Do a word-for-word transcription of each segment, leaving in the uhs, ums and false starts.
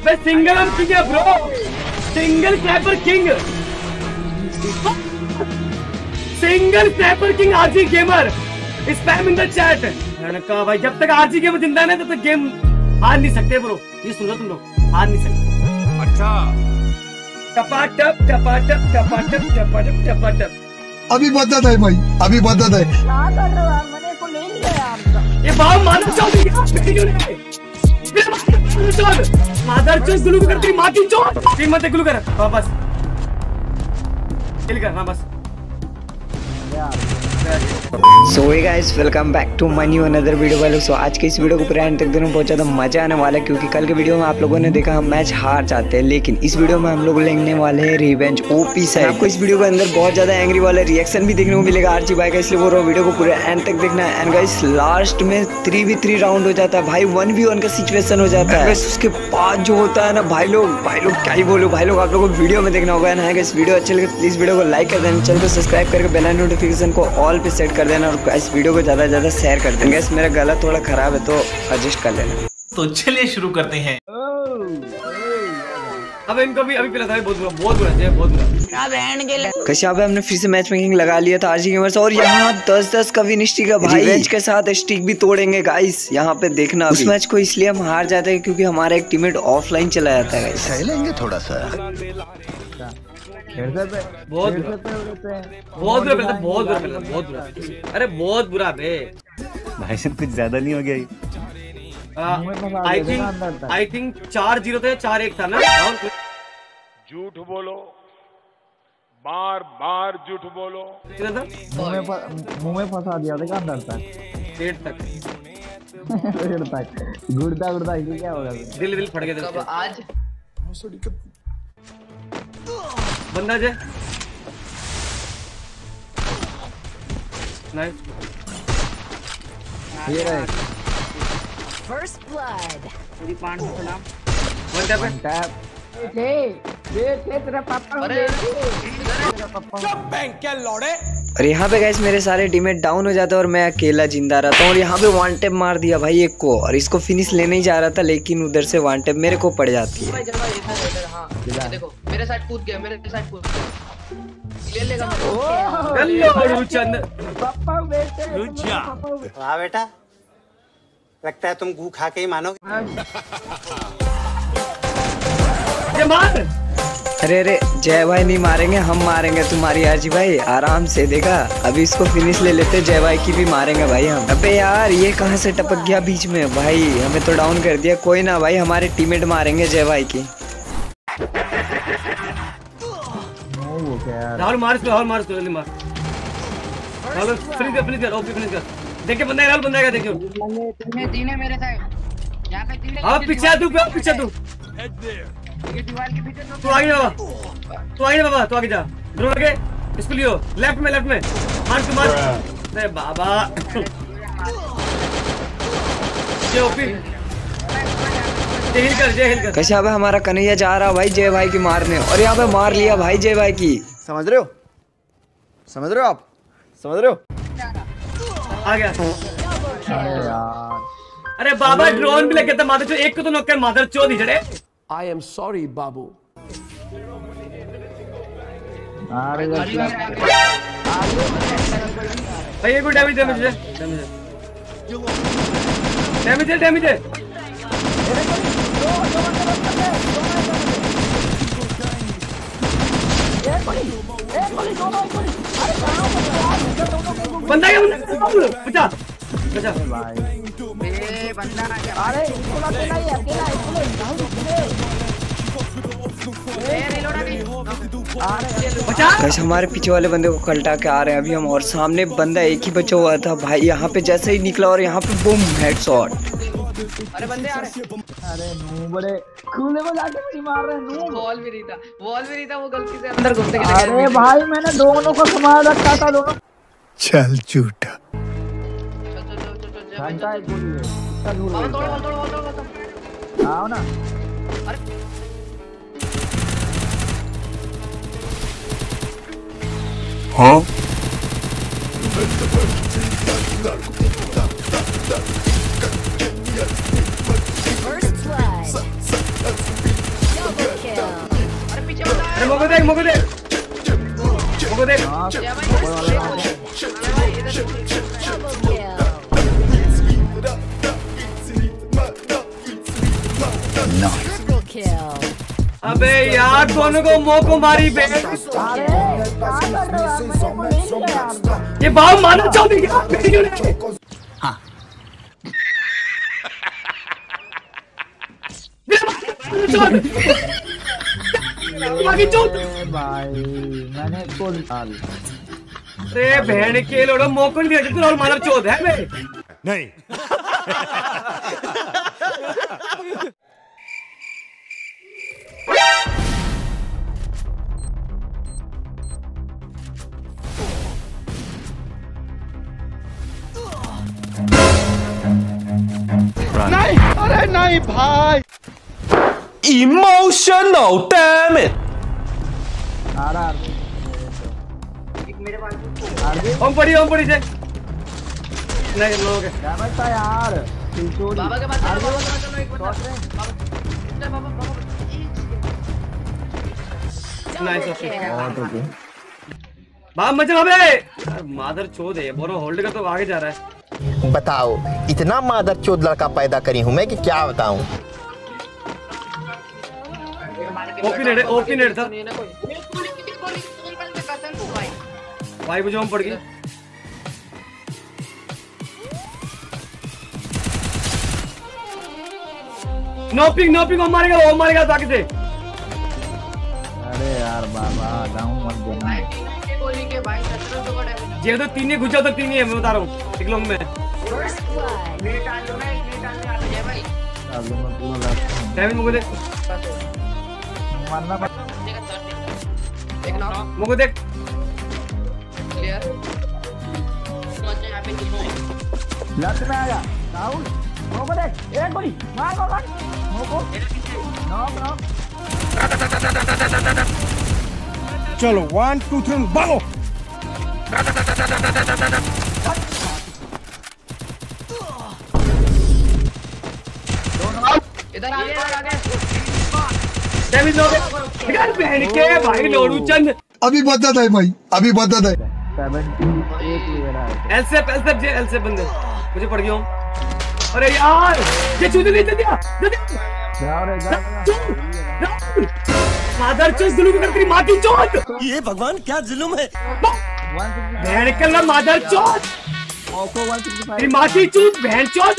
मैं सिंगल हम किंग है bro, single snapper king, single snapper king RG gamer, spam in the chat. मैंने कहा भाई जब तक आरजी गेमर जिंदा है ना तब तक गेम हार नहीं सकते ब्रो, ये सुन लो तुम लोग, हार नहीं सकते। अच्छा टपाटप टपाटप टपाटप टपाटप टपाटप। अभी बदत है भाई, अभी बदत है। क्या कर रहे हो यार, मैंने को ले लिया यार। ये बाप मानो चौधरी मादर चोद गुलू कर तेरी माती चोद, तीन मत गुलू कर वापस किल कर। हाँ बस so hey guys, welcome back to my new another video वालों। सो आज के इस वीडियो को पूरा एंड तक देखना, बहुत ज़्यादा मजा आने वाला है क्योंकि कल के वीडियो में आप लोगों ने देखा हम मैच हार जाते हैं, लेकिन इस वीडियो में हम लोग लेने वाले हैं रिवेंज ओपी साइड। आपको इस वीडियो के अंदर बहुत ज़्यादा एंग्री वाला रिएक्शन भी देखने को मिलेगा आरजी भाई का, इसलिए बोल रहा हूँ वीडियो को पूरा एंड तक देखना है। एंड गाइस लास्ट में थ्री वी थ्री राउंड हो जाता है भाई, वन वी वन का सिचुएशन हो जाता है। बस उसके बाद जो होता है ना भाई लोग भाई लोग क्या ही बोलो भाई लोग, आप लोगों को वीडियो में देखना होगा ना। इस वीडियो अच्छे लगे प्लीज वीडियो को लाइक कर देना, चैनल को सब्सक्राइब करके बेल नोटिफिकेशन को ऑल पे सेट कर देना और इस वीडियो को ज्यादा ज्यादा शेयर कर देना। गैस मेरा गला थोड़ा खराब है तो एडजस्ट कर लेना। तो चलिए शुरू करते हैं। अब इनको भी अभी पिला था, बहुत बुरा बहुत बुरा है, बहुत बुरा। कश्यप भाई हमने फिर से मैच मेकिंग लगा लिया था आरजी गेमर्स, और यहाँ दस दस का विन स्ट्रीक है भाई, रिवेंज के साथ स्ट्रीक भी तोड़ेंगे गाइस। यहाँ पे देखना उस मैच को इसलिए हम हार जाते हैं क्योंकि हमारा एक टीममेट ऑफलाइन चला जाता है गाइस। लेंगे थोड़ा सा बहुत बुरा बहुत बुरा बहुत बुरा बहुत बुरा, अरे बहुत बुरा बे भाई साहब, कुछ ज्यादा नहीं हो गया? आई थिंक आई थिंक चार जीरो थे, चार एक था ना। झूठ बोलो, बार बार झूठ बोलो। कितना था? मुंह में फंसा दिया था, कहाँ डरता है? पेट तक पेट तक गुड़ता गुड़ता ये क्या होगा? दिल दिल फट गया था आज। बंदा जे नाइस, ये रहे फर्स्ट ब्लड। पूरी पांच सलाम वन टैप है। टैप ले ये तेरा पापा ले तेरा पापा बैंक क्या लौड़े। और यहाँ पे गाइस मेरे सारे टीममेट डाउन हो जाते हैं और मैं अकेला जिंदा रहता हूँ, और यहाँ पे वन टैप मार दिया भाई एक को, और इसको फिनिश लेने ही जा रहा था लेकिन उधर से वन टैप मेरे को पड़ जाती है। देखो मेरे साइड कूद गया, मेरे साइड कूद गया, ले लेगा हेलो रुचन पापा बेटे रुचिया। वाह बेटा, लगता है तुम गू खा के ही मानोगे। ये मार। अरे अरे जय भाई नहीं मारेंगे, हम मारेंगे तुम्हारी आरजी भाई, आराम से देखा। अभी इसको फिनिश ले लेते, जय भाई की भी मारेंगे भाई हम। अबे यार ये कहाँ से टपक गया बीच में भाई, हमें तो डाउन कर दिया। कोई ना भाई, हमारे टीममेट मारेंगे जय भाई की। राहुल मार इसको, राहुल मार इसको, जल्दी मार राहुल, फिनिश कर फिनिश कर ओपी फिनिश कर। देखिए बंदा है, राहुल बंदा है, देखियो तीन तीन है मेरे साइड, यहां पे तीन है। हां पीछे तू, पीछे तू, ये दीवार के पीछे तू आगे जा बाबा, तू आगे जा बाबा, तू आगे जा ब्रो, आगे इसको लियो, लेफ्ट में लेफ्ट में मार तू मार। अरे बाबा ये ओपी हिल कर, जय हिल कर। कैसे अब हमारा कन्हैया जा रहा भाई जय भाई की मारने, और यहाँ पे मार लिया भाई जय भाई की। समझ रहे हो, समझ रहे हो आप, समझ रहे हो? आ गया। अरे यार, अरे बाबा ड्रोन भी लग गया था मादर चोद, एक को तो नॉक कर मादर चोद ही जड़े। आई एम सॉरी बाबू। अरे भाई एक डैमेज डैमेज है, डैमेज है डैमेज है। बंदा क्या बचा बचा भाई ए बंदा आ गया। अरे इसको अकेला ही अकेला बचा। कैसे हमारे पीछे वाले बंदे को कल्टा के आ रहे हैं अभी हम, और सामने बंदा एक ही बचा हुआ था भाई, यहाँ पे जैसे ही निकला और यहाँ पे बूम हेडशॉट। अरे बंदे आ रहे। अरे नू बड़े खुले में जाके नहीं मार रहे नू। वॉल भी नहीं था, वॉल भी नहीं था, वो गलती से अंदर घुस गया। अरे भाई मैंने दोनों को संभाल रखा था, दोनों चल झूठा। घंटा है गोली है, इसका दूर तोड़ तोड़ तोड़ तोड़ तोड़। आओ ना। हाँ First blood. मुझे देख मुझे देख मुझे देख अबे यार दोनों को मोको मारी बे। ये बाप माना चाहती क्या? हाँ भाई मैंने इसको डाल। अरे बहन के लोड़ो मोको नहीं दिया तू और मानव चौथ है बे। नहीं नहीं अरे नहीं भाई इमोशनल डैम इट। आ रहा ओम पड़ी ओम पड़ी से नहीं लोग क्या बता यार बाबा के पास चलो, बाबा के पास चलो, एक बंदा। बाबा बाबा नाइस बाप मजा अबे मादर चोद है बोलो होल्ड का तो आगे जा रहा है। बताओ इतना मादर चोद लड़का पैदा करी हूँ मैं कि क्या बताऊं। ओपन है ओपन है सर भाई मुझे हम पड़ गई। नो पिंग नो पिंग वो मारेगा वो मारेगा बाकी से। अरे यार बाबा डाउन मत देना। ये तो तीन ही घुसा तो तीन ही है मैं बता रहा हूँ एक लोग में। डेविड मुझे देख मारना मुझे देख लेफ्ट में आया राहुल मोको देख एक गोली मार मार मार मोको नॉक नॉक। चलो वन टू थ्री भागो। इधर आगे इधर आगे डेविड लोग यार बहन के भाई लोड़ू चंद अभी बता दे भाई अभी बता दे। एलसेप एलसेप जे एलसेप बंदे मुझे पड़ गया हूं। अरे यार ये चूते नहीं दे दिया दे दे जाओ रे जाओ। मादर चोद जुल्म कर तेरी माँ की चोद। ये भगवान क्या जुल्म है। बहन के ना मादर चोद मोको एक सौ पैंसठ तेरी माँ की चूत बहन चोद।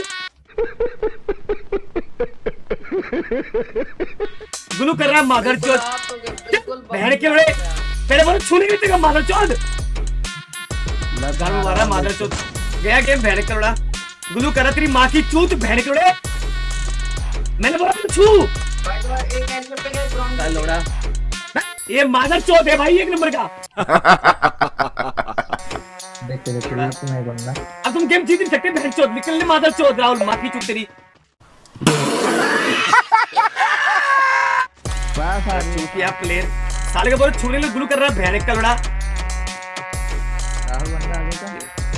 गुलू कर रहा है मादर चोद बहन के बड़े तेरे बोले छूने नहीं तेरा मादर चोद। गाल में मारा मादर चोद गया गेम बहन के बड़ा गुलू कर रहा तेरी माँ की चूत बहन के बड़े। मैंने बोला छू लोड़ा ये मादर चोद है भाई एक नंबर का। देख तेरे क्लिप में बंदा अब तुम गेम जीत नहीं सकते बहन चोद निकल ले मादर चोद राहुल माँ की चूत तेरी। चूतिया प्लेयर साले के बोले छूने ले गुलू कर रहा है बहन का लोड़ा। राहुल बंदा आगे का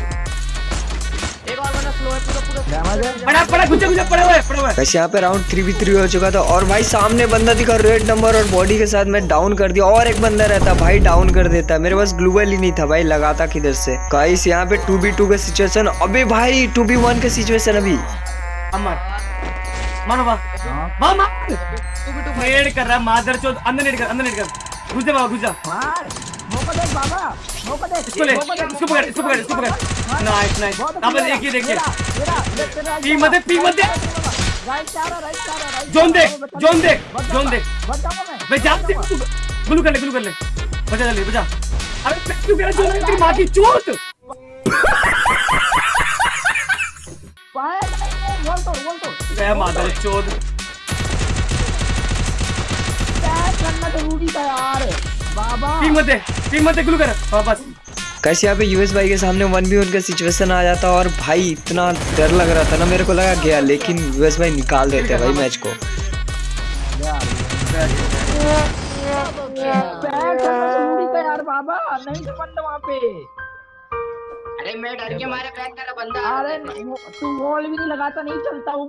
एक और बंदा स्लो है पूरा पूरा डैमेज है। पड़ा पड़ा गुच्चा गुच्चा पड़ा हुआ है पड़ा हुआ है। वैसे यहाँ पे राउंड थ्री वी थ्री हो चुका था और भाई सामने बंदा दिखा रेड नंबर और बॉडी के साथ मैं डाउन कर दिया और एक बंदा रहता भाई डाउन कर देता। मेरे पास ग्लूवल ही नहीं था भाई लगाता किधर से। गाइस यहाँ पे टू बी टू का सिचुएशन अभी भाई टू बी वन का सिचुएशन अभी अमर मानो वाह वाह मार नेड कर रहा है मादर चोद अंदर नेड कर अंदर नेड कर घुस जा बाबा घुस जा मार मोको देख बाबा मोको देख इसको ले इसको पकड़ इसको पकड़ इसको पकड़ नाइस नाइस अब एक ही देखिए पी मत दे पी मत दे राइट चारो राइट चारो राइट जोन देख जोन देख जोन देख बताओ मैं मैं जा गुलू कर ले गुलू कर ले बचा ले बचा। अरे क्यों कह रहा जोन तेरी मां की चूत पाए नहीं बोल तो बोल तो गया मादर चोद क्या करना जरूरी था यार बाबा। पी मत दे पी मत दे गुलू कर हां बस। कैसे यहाँ पे यूएस भाई के सामने वन बी वन का सिचुएशन आ जाता और भाई इतना डर लग रहा था ना मेरे को लगा गया लेकिन यूएस भाई निकाल देते भाई मैच को। यार बाबा नहीं तो बंदा वहाँ पे। अरे मैं डर के मारे बैक करा बंदा। अरे तू वॉल भी नहीं लगाता नहीं चलता हूँ।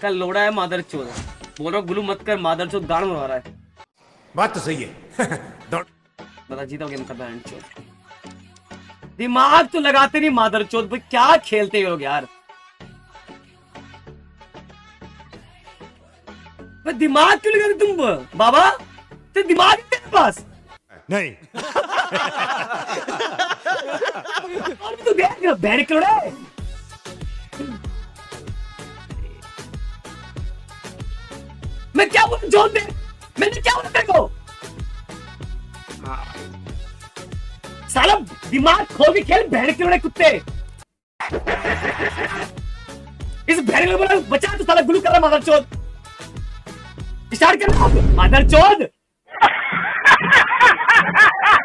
का लोड़ा है मादर चोद। बोल रहा गुलू मत कर, मादर चोद गाड़ मरवा रहा है। बात तो सही है। बता जीता गेम का बैंड चोद। दिमाग तो लगाते नहीं मादर चोद भाई, क्या खेलते हो यार। दिमाग क्यों लगाते तुम बाबा? तो दिमाग नहीं तेरे पास? नहीं। और भी तो देख बैंड क्यों है? मैं क्या बोलूं जोन में? मैंने क्या बोला तेरे को? साला दिमाग खोल के खेल, भेड़ के लोड़े कुत्ते। इस भेड़ को बोला बचा तो साला गुलू कर रहा मादरचोद। स्टार्ट कर मादरचोद।